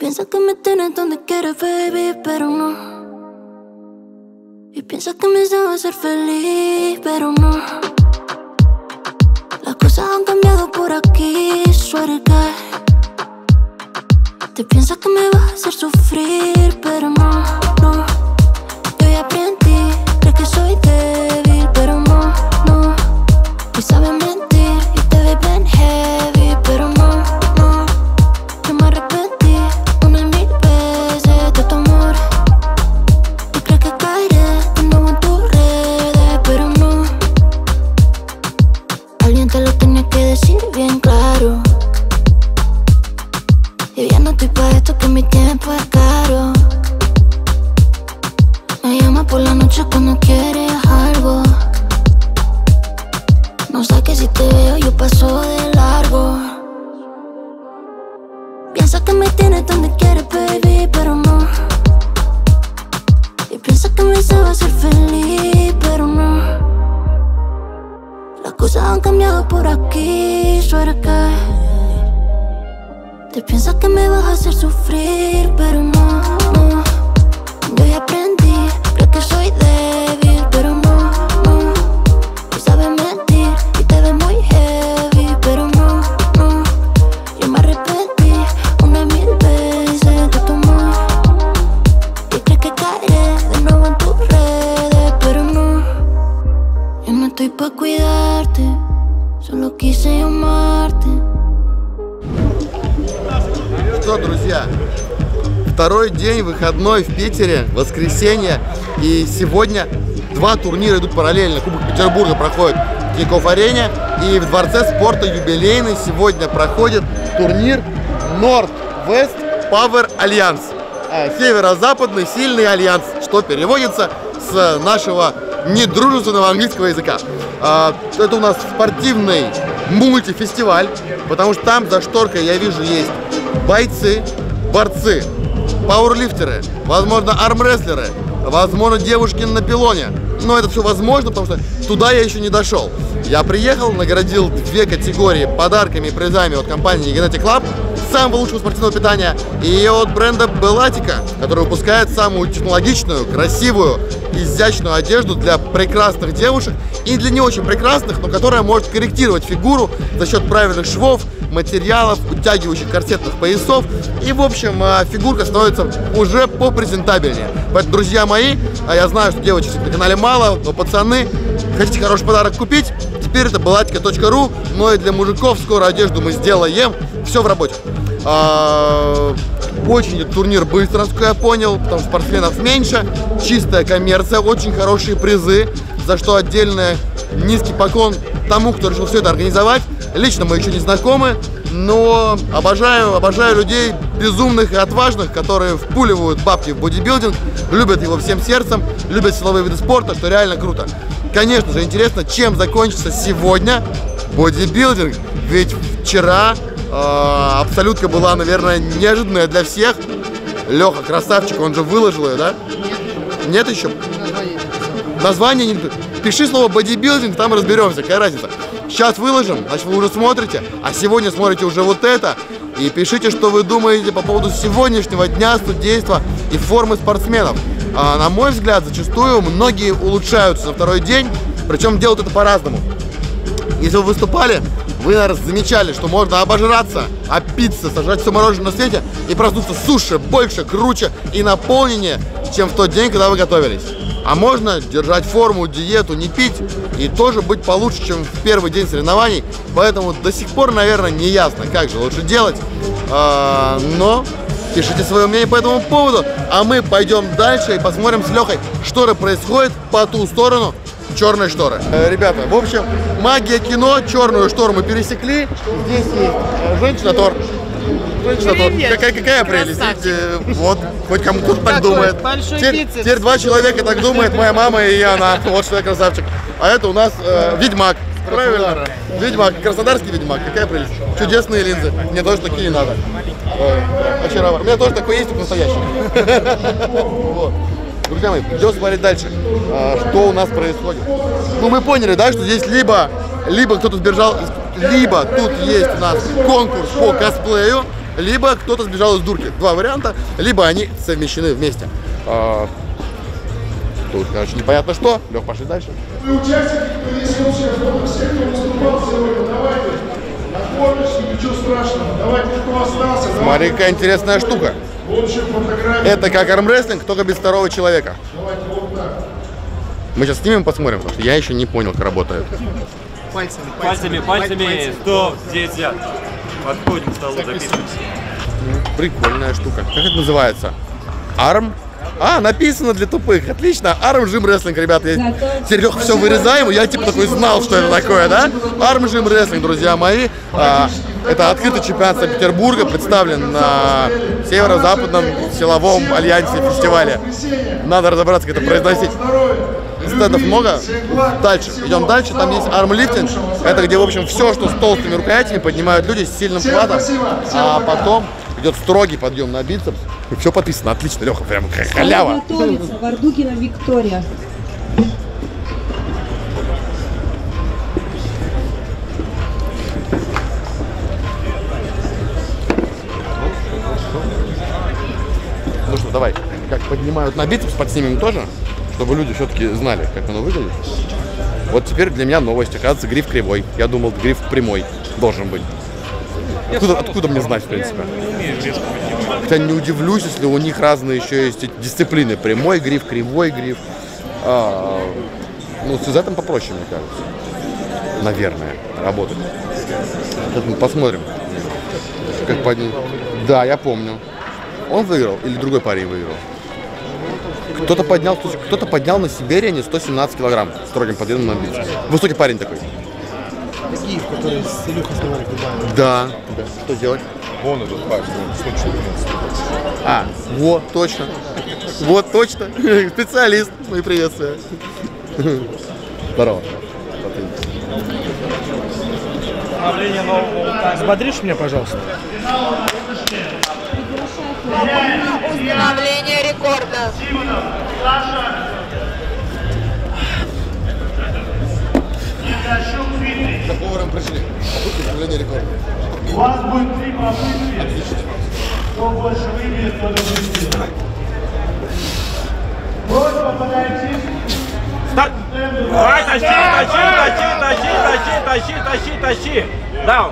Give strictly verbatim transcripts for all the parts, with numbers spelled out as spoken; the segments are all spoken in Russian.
piensas que me tienes donde quieres, baby, pero no. Y piensas que me sabes hacer feliz, pero no. Las cosas han cambiado por aquí, swear que te piensas que me vas a hacer sufrir, pero no, no. Yo ya aprendí, crees que soy débil, pero no, no. Y sabes mentir y te ves bien heavy, pero no, no. Yo me arrepentí unas mil veces de tu amor. Y crees que caeré de nuevo en tus redes, pero no. Alguien te lo tenía que decir bien claro. Y ya no estoy pa' esto, que mi tiempo es caro. Me llama por la noche cuando quieres algo. No sé que si te veo yo paso de largo. Piensas que me tienes donde quieres, baby, pero no. Y piensas que me sabes hacer feliz, pero no. Las cosas han cambiado por aquí, suerte que te piensas que me vas a hacer sufrir, pero no, no. Yo ya aprendí, creo que soy débil, pero no, no. Y sabes mentir y te ves muy heavy, pero no, no. Yo me arrepentí unas mil veces de tu amor. Y crees que caeré de nuevo en tus redes, pero no. Yo no estoy pa' cuidarte, solo quise llamarte. Что, друзья, второй день выходной в Питере, воскресенье, и сегодня два турнира идут параллельно. Кубок Петербурга проходит в Тинькофф-арене, и в Дворце спорта юбилейный сегодня проходит турнир North-West Power Alliance, северо-западный сильный альянс, что переводится с нашего недружественного английского языка. Это у нас спортивный мультифестиваль, потому что там за шторкой, я вижу, есть бойцы, борцы, пауэрлифтеры, возможно, армрестлеры, возможно, девушки на пилоне. Но это все возможно, потому что туда я еще не дошел. Я приехал, наградил две категории подарками и призами от компании Genetic Lab, самого лучшего спортивного питания, и от бренда Bellatica, который выпускает самую технологичную, красивую, изящную одежду для прекрасных девушек и для не очень прекрасных, но которая может корректировать фигуру за счет правильных швов, материалов, утягивающих корсетных поясов. И, в общем, фигурка становится уже попрезентабельнее. Поэтому, друзья мои, я знаю, что девочек на канале мало, но, пацаны, хотите хороший подарок купить? Теперь это bellatica точка ру, но и для мужиков скоро одежду мы сделаем. Все в работе. Очень идет турнир быстро, насколько я понял, потому что спортсменов меньше, чистая коммерция, очень хорошие призы, за что отдельный низкий поклон тому, кто решил все это организовать. Лично мы еще не знакомы, но обожаю, обожаю людей безумных и отважных, которые впуливают бабки в бодибилдинг, любят его всем сердцем, любят силовые виды спорта, что реально круто. Конечно же, интересно, чем закончится сегодня бодибилдинг, ведь вчера э, абсолютка была, наверное, неожиданная для всех. Леха, красавчик, он же выложил ее, да? Нет еще? Название не... Пиши слово бодибилдинг, там разберемся, какая разница. Сейчас выложим, значит, вы уже смотрите, а сегодня смотрите уже вот это. И пишите, что вы думаете по поводу сегодняшнего дня судейства и формы спортсменов. А, на мой взгляд, зачастую многие улучшаются на второй день, причем делают это по-разному. Если вы выступали, вы, наверное, замечали, что можно обожраться, опиться, сожрать все мороженое на свете и проснуться суше, больше, круче и наполненнее, чем в тот день, когда вы готовились. А можно держать форму, диету, не пить и тоже быть получше, чем в первый день соревнований. Поэтому до сих пор, наверное, не ясно, как же лучше делать. А, но пишите свое мнение по этому поводу. А мы пойдем дальше и посмотрим с Лехой, что же происходит по ту сторону черной шторы. Э, ребята, в общем, магия кино, черную штору мы пересекли. Здесь есть женщина-тор. Женщина-тор. Какая, какая прелесть. Вот, хоть кому-то так думает. Теперь, теперь два человека так думает, моя мама и она. Вот что я красавчик. А это у нас э, ведьмак. Правильно? Ведьмак, краснодарский ведьмак. Какая прелесть. Чудесные линзы. Мне тоже такие не надо. Очаровательно. У меня тоже такой есть, только настоящий. Друзья мои, идем смотреть дальше, что у нас происходит. Ну, мы поняли, да, что здесь либо, либо кто-то сбежал, либо тут есть у нас конкурс по косплею, либо кто-то сбежал из дурки. Два варианта, либо они совмещены вместе. А, тут, короче, непонятно что. Лёх, пошли дальше. Вы участники, кто есть общая фото, все, кто выступал сегодня, давайте. На фоточке, ничего страшного. Давайте, кто остался. Смотри, какая интересная штука. Это как армрестлинг, только без второго человека. Давайте вот так. Мы сейчас снимем, посмотрим, потому что я еще не понял, как работает. Пальцами, пальцами, пальцами, пальцами. Кто где сидят. Подходим к столу, записываемся. Прикольная штука. Как это называется? Арм? А, написано для тупых. Отлично. Арм жим рестлинг, ребята. Я... Серег, все вырезаем. Я типа такой знал, что это такое, да? Арм жим рестлинг, друзья мои. А, это открытый чемпионат Санкт-Петербурга, представлен на Северо-Западном силовом альянсе фестивале. Надо разобраться, как это произносить. Стендов много. Дальше. Идем дальше. Там есть армлифтинг. Это где, в общем, все, что с толстыми рукоятями поднимают люди с сильным хватом. А потом идет строгий подъем на бицепс. Все подписано. Отлично, Леха, прям халява. Готовится Вардукина Виктория. Ну что, давай. Как поднимают на бицепс, подснимем тоже, чтобы люди все-таки знали, как оно выглядит. Вот теперь для меня новость. Оказывается, гриф кривой. Я думал, гриф прямой должен быть. Откуда, откуда мне знать, в принципе? Хотя не удивлюсь, если у них разные еще есть дисциплины. Прямой гриф, кривой гриф. А, ну, с этим попроще, мне кажется. Наверное, работать. Сейчас мы посмотрим. Как поднять. Да, я помню. Он выиграл или другой парень выиграл? Кто-то поднял, кто-то поднял на Сибириане сто семнадцать килограмм строгим подъемом на бицепс. Высокий парень такой. Такие, которые с Илюхой снимали в Дубае. Да. Да. Что делать? Вон этот парень, сто четырнадцать. А, вот, точно. Вот, точно. Специалист. Мои приветствия. Здорово. Взбодришь меня, пожалуйста? Установление рекорда. За поваром пришли. Установление рекорда. У вас будет три попытки. Кто больше выберет, тот и будет. Просьба подойти. Старт! Давай, тащи, тащи, тащи, тащи, тащи, тащи, тащи, тащи! Даун!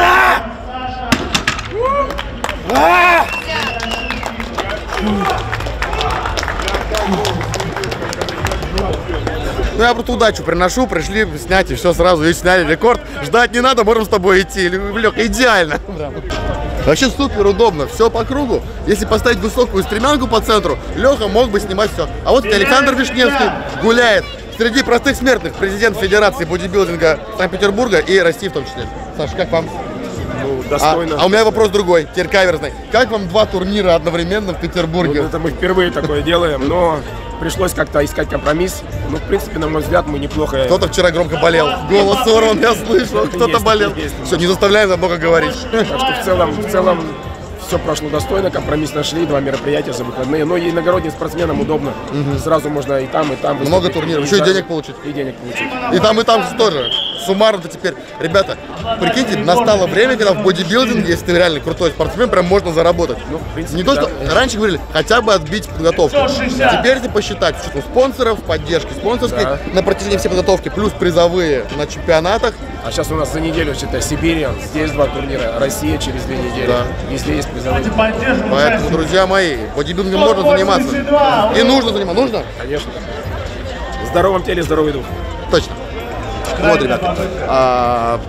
Ну я просто удачу приношу, пришли снять и все сразу, и сняли рекорд. Ждать не надо, можем с тобой идти. Лёх, идеально. Вообще супер удобно, все по кругу. Если поставить высокую стремянку по центру, Леха мог бы снимать все. А вот Александр Вишневский гуляет среди простых смертных, президент Федерации бодибилдинга Санкт-Петербурга и России в том числе. Саша, как вам? Ну, достойно. А, а у меня вопрос другой, теперь каверзный. Как вам два турнира одновременно в Петербурге? Ну, это мы впервые такое делаем, но пришлось как-то искать компромисс. Ну, в принципе, на мой взгляд, мы неплохо... Кто-то вчера громко болел. Голос сорван, я слышал. Кто-то Есть, болел. есть. Все, не заставляем много говорить. Так что в целом, в целом все прошло достойно, компромисс нашли, два мероприятия за выходные. Но и иногородним спортсменам удобно. Угу. Сразу можно и там, и там. Много выступить. турниров, И еще и за- денег получить. И денег получить. И там, и там тоже. Суммарно-то теперь, ребята, прикиньте, настало время, когда в бодибилдинге, если ты реально крутой спортсмен, прям можно заработать. Ну, в принципе, Не то, да. что раньше говорили, хотя бы отбить подготовку. Теперь если посчитать, с учетом спонсоров, поддержки спонсорской, Да. на протяжении всей подготовки, плюс призовые на чемпионатах. А сейчас у нас за неделю, считай, Сибирь, здесь два турнира, Россия через две недели. Да. Везде есть призовые. Поэтому, друзья мои, бодибилдингом можно заниматься. И нужно заниматься. Нужно? Конечно. В здоровом теле здоровый дух. Точно. Вот, ребята. А,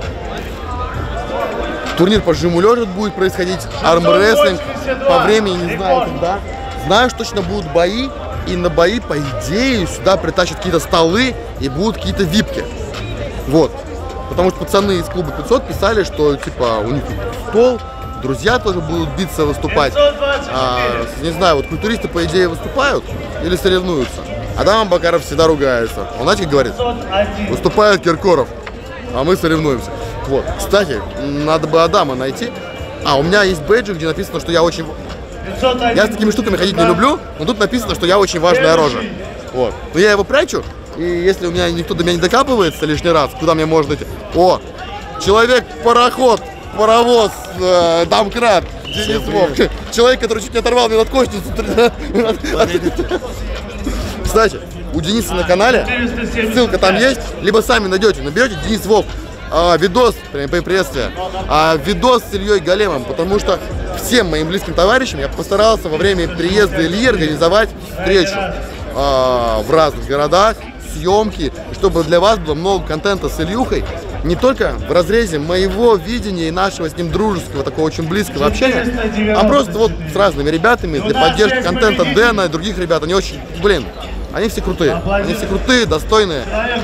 турнир по жиму лежа будет происходить, армрестлинг по времени не знаю когда. Знаю, что точно будут бои, и на бои, по идее, сюда притащат какие-то столы и будут какие-то випки. Вот. Потому что пацаны из клуба пятьсот писали, что типа у них стол, друзья тоже будут биться, выступать. А, не знаю, вот культуристы по идее выступают или соревнуются. Адам Бакаров всегда ругается. Он, знаете, как говорит? Выступает Киркоров, а мы соревнуемся. Вот. Кстати, надо бы Адама найти. А, у меня есть бейджик, где написано, что я очень... Я с такими штуками ходить не люблю, но тут написано, что я очень важная рожа. Вот. Но я его прячу, и если у меня никто до меня не докапывается лишний раз, куда мне можно идти? О, человек-пароход паровоз, э, домкрат, Денис Вов. Человек, который чуть не оторвал мне надкостницу. Кстати, у Дениса на канале, ссылка там есть, либо сами найдете, наберете Денис Вов. А, видос, приветствие, а, видос с Ильей Големом, потому что всем моим близким товарищам я постарался во время приезда Ильи организовать встречу а, в разных городах, съемки, чтобы для вас было много контента с Ильюхой, не только в разрезе моего видения и нашего с ним дружеского, такого очень близкого общения, а просто вот с разными ребятами для поддержки контента Дэна и других ребят. Они очень, блин, они все крутые, они все крутые, достойные.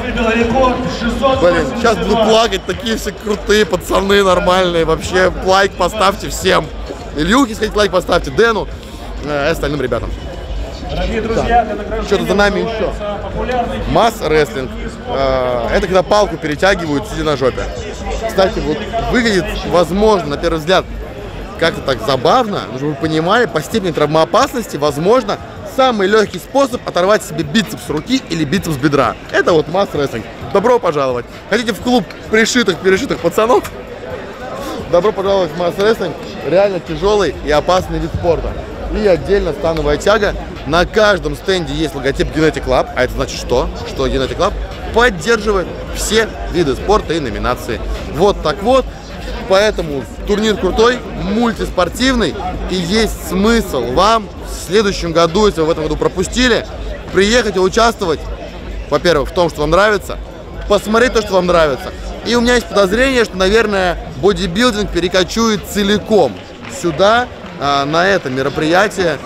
Блин, сейчас буду плакать, такие все крутые пацаны, нормальные, вообще лайк поставьте всем. Ильюхе сходите лайк поставьте, Дэну и остальным ребятам. Дорогие друзья, для награждения Что-то за нами еще. Масс-рестлинг. Это когда палку перетягивают, сидя на жопе. Кстати, вот выглядит, возможно, на первый взгляд, как-то так забавно, но чтобы вы понимали, по степени травмоопасности, возможно, самый легкий способ оторвать себе бицепс руки или бицепс бедра. Это вот масс-рестлинг. Добро пожаловать. Хотите в клуб пришитых-перешитых пацанов? Добро пожаловать в масс-рестлинг. Реально тяжелый и опасный вид спорта. И отдельно становая тяга. На каждом стенде есть логотип Genetic Lab. А это значит что? Что Genetic Lab поддерживает все виды спорта и номинации. Вот так вот. Поэтому турнир крутой, мультиспортивный. И есть смысл вам в следующем году, если вы в этом году пропустили, приехать и участвовать, во-первых, в том, что вам нравится, посмотреть то, что вам нравится. И у меня есть подозрение, что, наверное, бодибилдинг перекочует целиком сюда, на это мероприятие,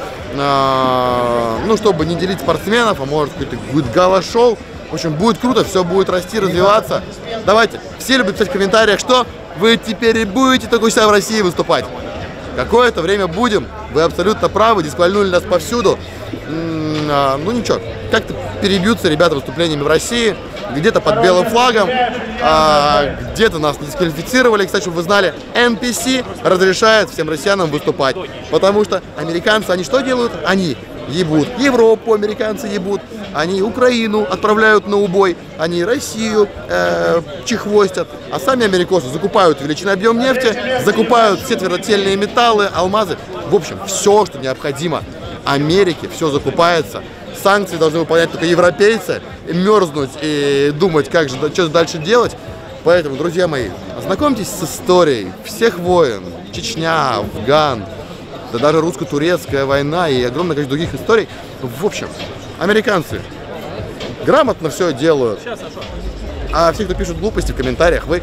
ну, чтобы не делить спортсменов, а может какой-то будет гала-шоу. В общем, будет круто, все будет расти, развиваться. Давайте, все любят писать в комментариях, что вы теперь и будете только у себя в России выступать. Какое-то время будем, вы абсолютно правы, дисквалифицировали нас повсюду. Ну ничего, как-то перебьются ребята выступлениями в России, где-то под белым флагом, а, где-то нас дисквалифицировали. Кстати, чтобы вы знали, эн пи си разрешает всем россиянам выступать, потому что американцы, они что делают? Они ебут Европу, американцы ебут, они Украину отправляют на убой, они Россию э, чехвостят, а сами америкосы закупают увеличенный объем нефти, закупают все твердотельные металлы, алмазы, в общем, все, что необходимо Америке, все закупается. Санкции должны выполнять только европейцы, и мерзнуть и думать, как же, что дальше делать. Поэтому, друзья мои, ознакомьтесь с историей всех войн, Чечня, Афган, да даже русско-турецкая война и огромное количество других историй. В общем, американцы грамотно все делают. А все, кто пишут глупости в комментариях, вы...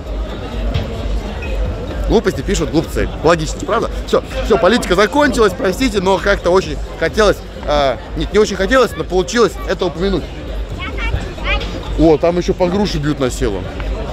Глупости пишут глупцы. Логично, правда? Все, все, политика закончилась, простите, но как-то очень хотелось... А, нет, не очень хотелось, но получилось это упомянуть. О, там еще по груши бьют на силу.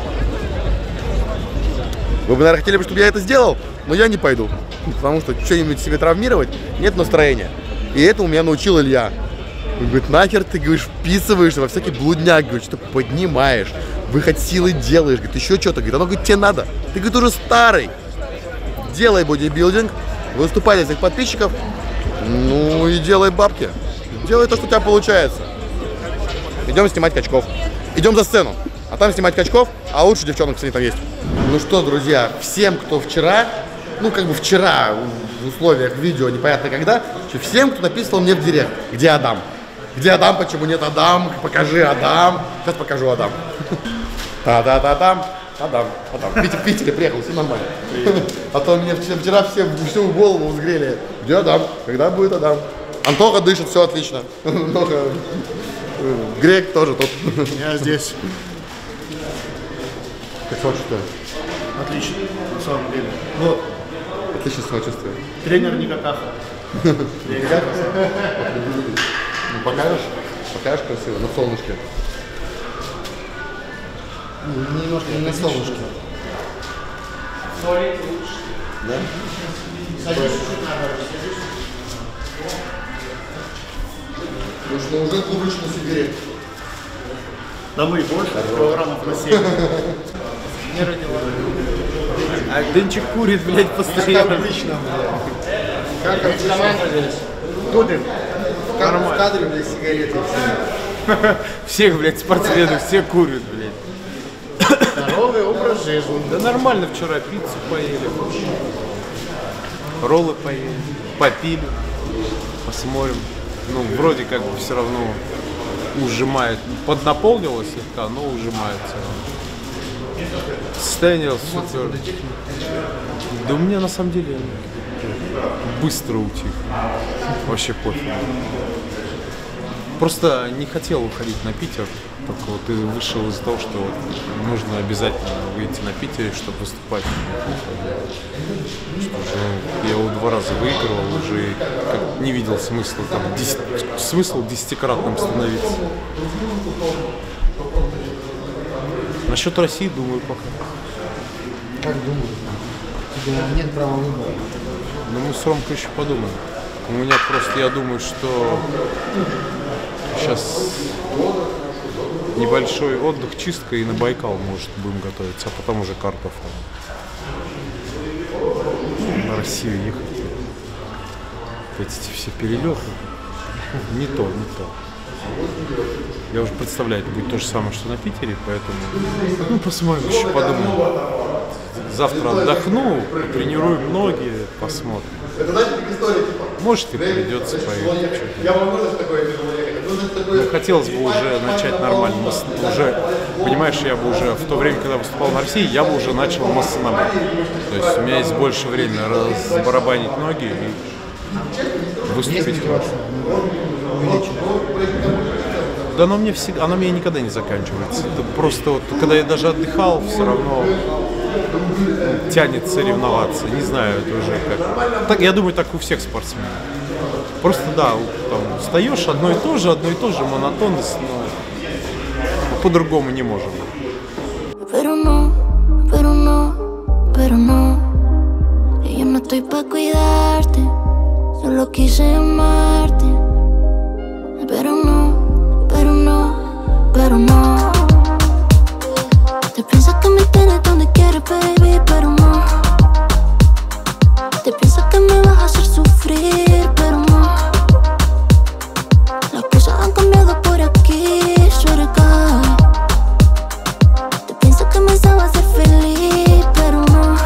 Вы бы, наверное, хотели, чтобы я это сделал, но я не пойду. Потому что что-нибудь себе травмировать нет настроения. И это у меня научил Илья. Он говорит, нахер ты, говоришь, вписываешься во всякий блудняк, говорит, что поднимаешь, выход силы делаешь, говорит, еще что-то, говорит, оно, говорит, тебе надо. Ты, говорит, уже старый. Делай бодибилдинг, выступай для своих подписчиков, ну и делай бабки. Делай то, что у тебя получается. Идем снимать качков. Идем за сцену. А там снимать качков, а лучше девчонок, кстати, там есть. Ну что, друзья, всем, кто вчера, ну как бы вчера, в условиях видео, непонятно когда, всем, кто написал мне в директ, где Адам? Где Адам, почему нет Адам? Покажи Адам. Сейчас покажу Адам. Та-да-да-дам. Адам, Адам. В Питер, в Питере приехал, все нормально. А то мне вчера все всю голову взгрели. Где Адам? Когда будет Адам? Антоха дышит, все отлично. Антоха... Грек тоже тут. Я здесь. Как сочувствие? Отлично, на самом деле. Вот. Отлично сочувствие. Тренер никакаха. Ну покажешь? Покажешь красиво, на солнышке. Немножко не на солнышке. Да? Садись чуть-чуть наоборот, садись. Потому что уже клубничный сигарет. Да мы больше, килограммов на семь. Не родила. А Дынчик курит, блядь, постоянно. Как обычно, блядь. Как команда здесь? Будем. В кадре, блядь, сигареты все. Всех, блядь, спортсменов, все курят, блядь. Здоровый образ жизнь? Да нормально, вчера пиццу поели, роллы поели, попили, посмотрим. Ну, вроде как бы все равно ужимает. Поднаполнилось слегка, но ужимается. Состояние супер. Да у меня на самом деле быстро утих. Вообще пофиг. Просто не хотел уходить на Питер. Только вот и вышел из-за того, что вот нужно обязательно выйти на Питере, чтобы выступать. Что же, ну, я его два раза выигрывал, уже как не видел смысла там, десять, смысл десятикратным становиться. Насчет России думаю пока. Как думаю? У тебя нет права выбора. Ну мы с Ромкой еще подумаем. У меня просто, я думаю, что сейчас небольшой отдых, чистка, и на Байкал, может, будем готовиться, а потом уже карту на Россию ехать. Эти все перелеты. Не то, не то. Я уже представляю, это будет то же самое, что на Питере, поэтому ну посмотрим, еще подумаем. Завтра отдохну, тренируем ноги, посмотрим. Может и придется поехать. Но хотелось бы уже начать нормально. Уже, понимаешь, я бы уже в то время, когда выступал на России, я бы уже начал массонабор. То есть у меня есть больше времени разбарабанить ноги и выступить хорошо. Да оно мне всегда, оно мне никогда не заканчивается. Это просто вот, когда я даже отдыхал, все равно тянет соревноваться. Не знаю, это уже как. Так, я думаю, так у всех спортсменов. Просто да, там встаешь, одно и то же, одно и то же, монотонность, но по-другому не можем. Pero no, pero no, pero no. Y yo no estoy pa' cuidarte, solo quise amarte. Pero no, pero no, pero no. Te piensas que me tienes donde quieres, baby, pero no. Te piensas que me vas a hacer sufrir, pero no. Las cosas han cambiado por aquí, cerca. Te piensas que me sabes hacer feliz, pero no.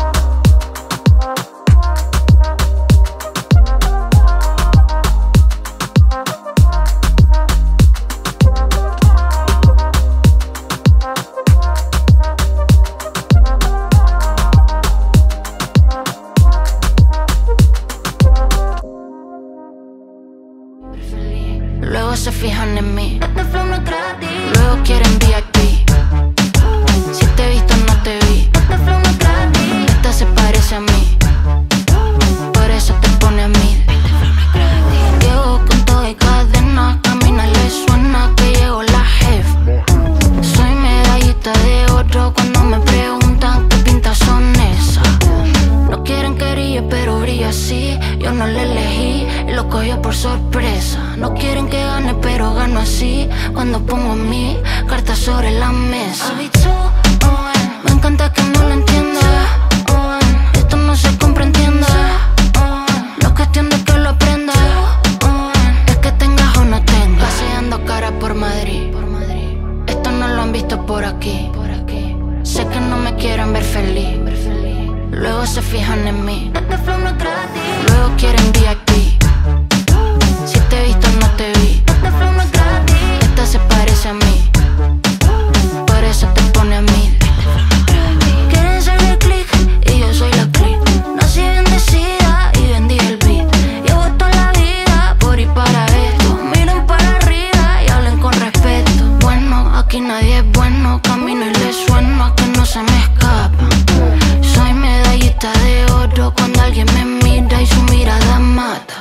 Luego se fijan en mí, luego quieren V I P. Si te he visto no te vi, esta se parece a mí, por eso te pone a mí. Llego con todo y cadena, camina le suena que llegó la jefa. Soy medallita de oro cuando me preguntan qué pintas son esas. No quieren que brille pero brilla así, yo no le elegí, lo cogió por sorpresa. No quieren que gane pero gano así, cuando pongo mi carta sobre la mesa. Me encanta que no lo entiendas, esto no se compra, entienda. No es cuestión de que lo aprenda, es que tengas o no tengas. Paseando cara por Madrid, esto no lo han visto por aquí. Sé que no me quieren ver feliz, luego se fijan en mí, luego quieren V I P. Si te he visto no te vi, esta se parece a mí, por eso te pone a mí. Quieren ser el click y yo soy la click. Nací bendecida y vendí el beat. Llevo toda la vida por ir para esto. Miren para arriba y hablen con respeto. Bueno, aquí nadie es bueno, camino y le sueno a que no se me escapa. Soy medallita de oro cuando alguien me mira y su mirada mata.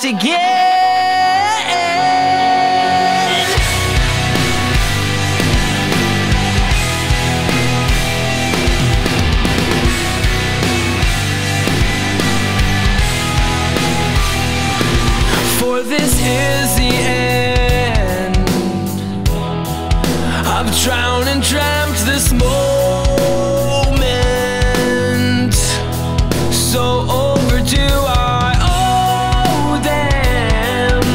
lost again. For this is the end. I've drowned and dreamt this moment, so overdue I owe them.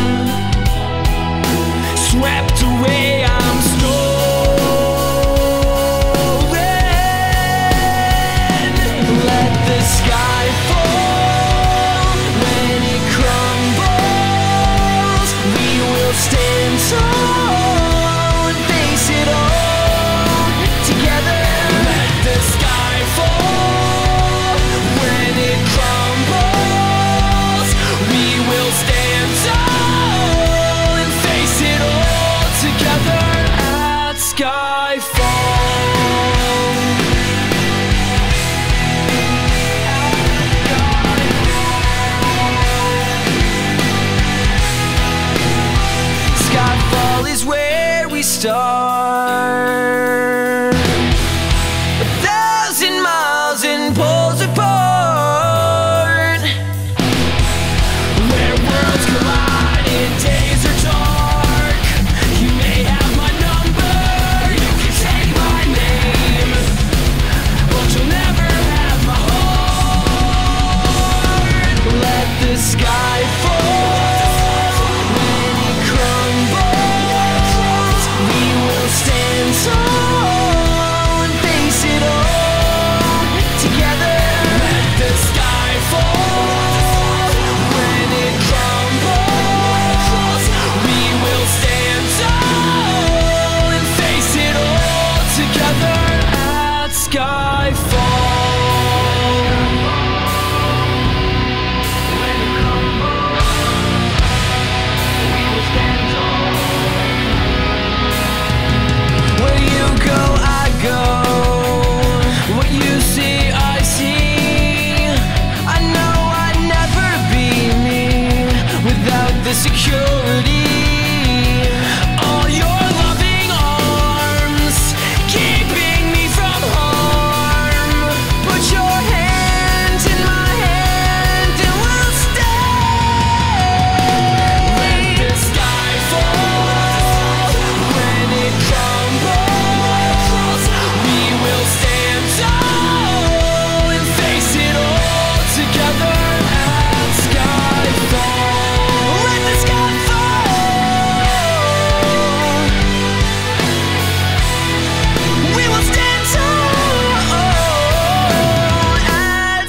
Swept away I'm stolen. Let the sky fall when it crumbles. We will stand tall and face it all together. Let the sky fall when it crumbles. We will stand tall and face it all together at Skyfall. Skyfall is where we start. A thousand miles and poles apart, where worlds collide and days are dark. You may have my number, you can take my name, but you'll never have my heart. Let the sky fall when it crumbles. We will stand tall and face it all together. Let the sky fall when it crumbles. We will stand tall and face it all together at Skyfall. When it crumbles, we will stand tall. Where you go, I go. What you see, I see. I know I'd never be me without the security. All your loving arms keeping me from harm. Put your hand in my hand and we'll stay. Let the sky fall when it crumbles. We will stand tall and face it all together at Skyfall. Let the sky fall. We will stand tall at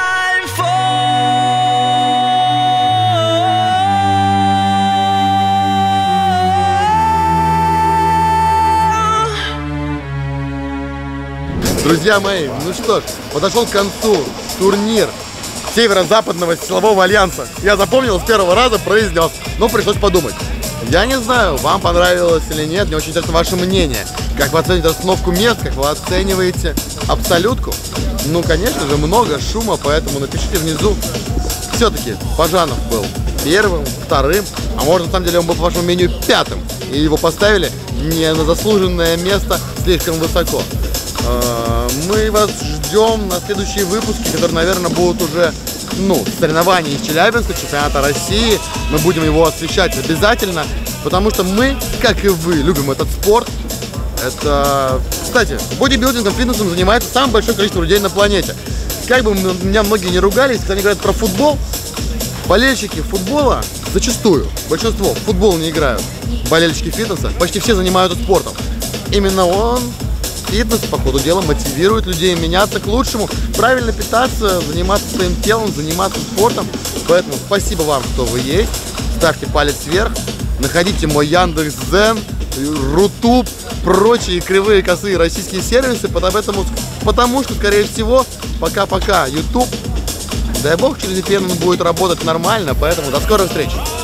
Skyfall. Друзья мои, ну что ж, подошел к концу турнир Северо-Западного силового альянса. Я запомнил с первого раза, произнес, но пришлось подумать. Я не знаю, вам понравилось или нет, мне очень интересно ваше мнение. Как вы оцените расстановку мест, как вы оцениваете абсолютку? Ну, конечно же, много шума, поэтому напишите внизу. Все-таки Бажанов был первым, вторым, а может, на самом деле, он был, по вашему мнению, пятым. И его поставили не на заслуженное место слишком высоко. Мы вас ждем на следующие выпуски, которые, наверное, будут уже, ну, соревнования из Челябинска, чемпионата России. Мы будем его освещать обязательно, потому что мы, как и вы, любим этот спорт. Это, кстати, бодибилдингом, фитнесом занимается самое большое количество людей на планете. Как бы меня многие не ругались, когда они говорят про футбол, болельщики футбола зачастую, большинство в футбол не играют. Болельщики фитнеса почти все занимаются спортом. Именно он, фитнес, по ходу дела, мотивирует людей меняться к лучшему, правильно питаться, заниматься своим телом, заниматься спортом. Поэтому спасибо вам, что вы есть. Ставьте палец вверх, находите мой Яндекс.Дзен, Рутуб, прочие кривые, косые российские сервисы, потому, потому что, скорее всего, пока-пока YouTube, дай бог, через ви пи эн он будет работать нормально, поэтому до скорых встреч!